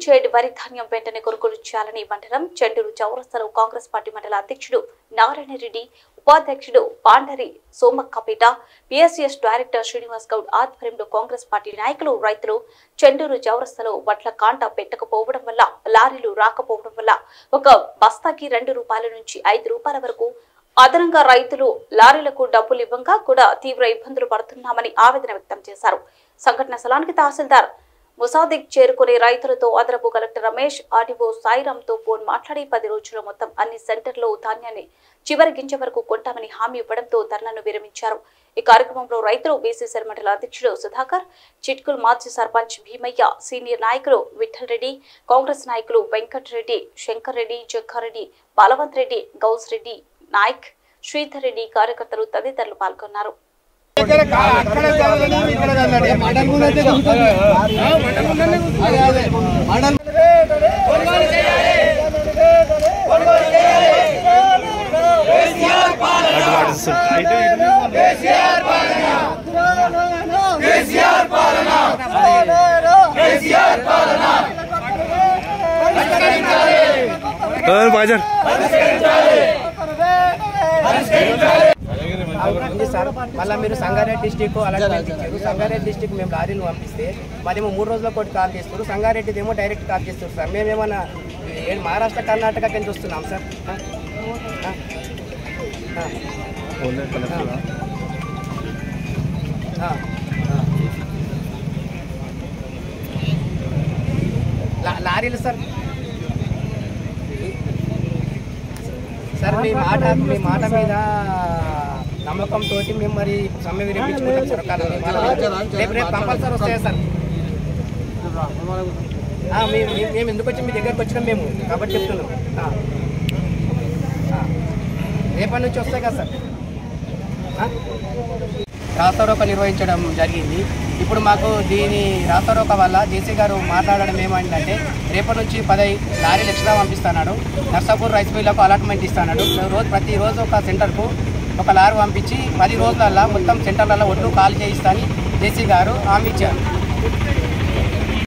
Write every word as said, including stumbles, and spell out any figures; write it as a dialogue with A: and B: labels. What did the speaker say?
A: చేడి వరి ధాన్యం వెంటనే కొనుగోలు చేయాలని మండలం చెండూరు చౌరస్తాలో కాంగ్రెస్ పార్టీ మండల అధ్యక్షుడు నారాయణ రెడ్డి, ఉపాధ్యక్షుడు పాండరి సోమక్కపేట, పిఎస్సిఎస్ డైరెక్టర్ శ్రీనివాస్ గౌడ్ ఆధ్వర్యంలో కాంగ్రెస్ పార్టీ నాయకులు, రైతులు చెండూరు చౌరస్తాలో వడ్ల కాంట పెట్టకపోవడం వల్ల, లారీలు రాకపోవడం వల్ల ఒక బస్తాకి రెండు రూపాయల నుంచి ఐదు రూపాయల వరకు అదనంగా రైతులు లారీలకు డబ్బులు ఇవ్వంగా కూడా తీవ్ర ఇబ్బందులు పడుతున్నామని ఆవేదన వ్యక్తం చేశారు. సంఘటన స్థలానికి తహసీల్దార్ ముసాదిక్ చేరుకునే రైతులతో అదనపు కలెక్టర్ రమేష్, ఆర్డీఓ సాయిరాంతో ఫోన్ మాట్లాడి పది రోజుల మొత్తం అన్ని సెంటర్లో ధాన్యాన్ని చివరి గింజ వరకు కొంటామని హామీ ఇవ్వడంతో ధర్నాను విరమించారు. ఈ కార్యక్రమంలో రైతులు, బీసీసీ మండల అధ్యక్షుడు సుధాకర్, చిట్కుల్ మాజీ సర్పంచ్ భీమయ్య, సీనియర్ నాయకులు విఠల్ రెడ్డి, కాంగ్రెస్ నాయకులు వెంకట్ రెడ్డి, శంకర్ రెడ్డి, జగ్గారెడ్డి, బలవంత్ రెడ్డి, గౌస్ రెడ్డి, నాయక్, శ్రీధర్ రెడ్డి, కార్యకర్తలు తదితరులు పాల్గొన్నారు.
B: సార్ మళ్ళీ మీరు సంగారెడ్డి డిస్టిక్ అలాగే సంగారెడ్డి డిస్టిక్ మేము లారీలు పంపిస్తే మాదేమో మూడు రోజుల కోటి కాల్ చేస్తారు, సంగారెడ్డిదేమో డైరెక్ట్ కాల్ చేస్తారు సార్. మేమేమన్నా మహారాష్ట్ర కర్ణాటక కింద వస్తున్నాం సార్. లారీలు సార్ సార్ మీ మాట మీ మాట మీద నమ్మకంతో మేము మరి సమ్మె విరమించుకుంటాం సార్. రేపు రేపు కంపల్సరీ వస్తాయా సార్? మేము ఎందుకు వచ్చి మీ దగ్గరకు వచ్చినాం మేము కాబట్టి చెప్తున్నాం. రేపటి నుంచి వస్తాయి కదా సార్. రాస్తారోక నిర్వహించడం జరిగింది. ఇప్పుడు మాకు దీని రాస్తారోక వల్ల జేసీ గారు మాట్లాడడం ఏమంటే రేపటి నుంచి పదై లారీలు ఎక్స్ట్రా పంపిస్తున్నాడు, నర్సాపూర్ రైస్ మిల్లకు అలాట్మెంట్ ఇస్తున్నాడు. రోజు ప్రతిరోజు ఒక సెంటర్కు ఒక లారీ పంపించి పది రోజులల్లో మొత్తం సెంటర్లలో ఒడ్లు ఖాళీ చేయిస్తా అని జేసీ గారు హామీ ఇచ్చారు.